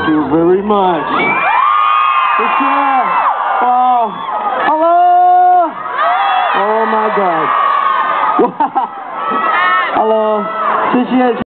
Thank you very much. 谢谢。哇 ，Hello。Oh my God. 哇 ，Hello， 谢谢。